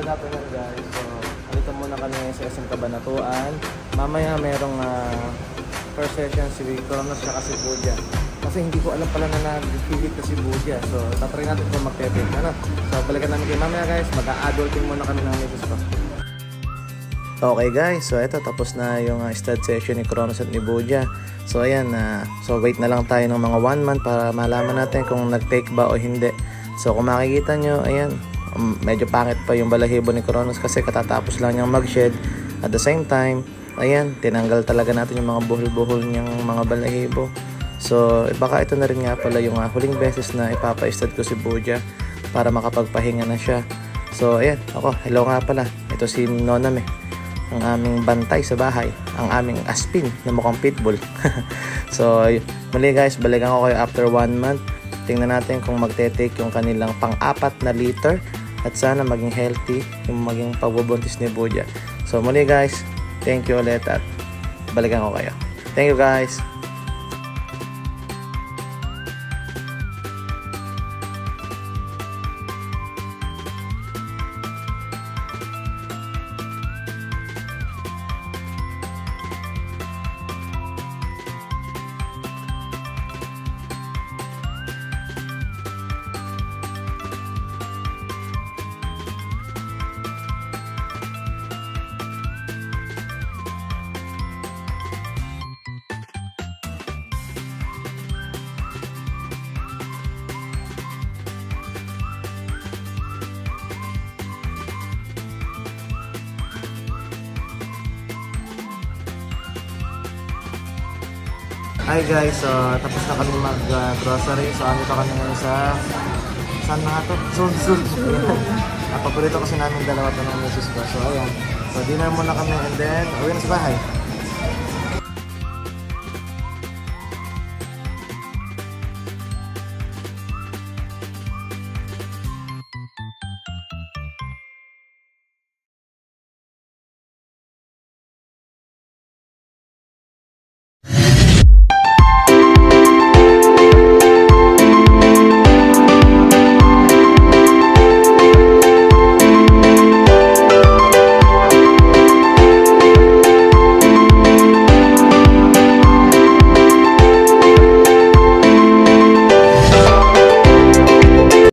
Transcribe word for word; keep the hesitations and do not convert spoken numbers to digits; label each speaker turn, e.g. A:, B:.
A: good afternoon guys. So, alito muna kami sa S M Cabanatuan. Mamaya merong uh, first session si Kronos siya kasi Buja. Kasi hindi ko alam pala na nag-filit na si Buja. So, tatry natin kung mag-tepid. Ano? So, balikan namin kayo mamaya guys. Mag-a-adulting muna kami ng misis ko. Okay guys, so eto tapos na yung uh, stud session ni Kronos at ni Buja. So ayan, uh, so wait na lang tayo ng mga one month para malaman natin kung nag-take ba o hindi. So kung makikita nyo, ayan, um, medyo pangit pa yung balahibo ni Kronos kasi katatapos lang niyang mag-shed. At the same time, ayan, tinanggal talaga natin yung mga buhol-buhol niyang mga balahibo. So baka ito na rin nga pala yung uh, huling beses na ipapa-stud ko si Buja para makapagpahinga na siya. So ayan, ako, hello nga pala. Ito si Nonam eh, ang aming bantay sa bahay, ang aming aspin na mukhang pitbull. So muli guys, balikan ko kayo after one month. Tingnan natin kung magte-take yung kanilang pang-apat na liter at sana maging healthy yung maging pagbubuntis ni Buja. So muli guys, thank you ulit at balikan ko kayo. Thank you guys. Hi guys, so tapos na kami mag-grocery. Uh, so andito kami ngayon sa saan na ito? Zone Zone. Paborito kasi namin dalawa ito ng misis ko. So ayan, so dinner muna kami and then uwi na sa bahay.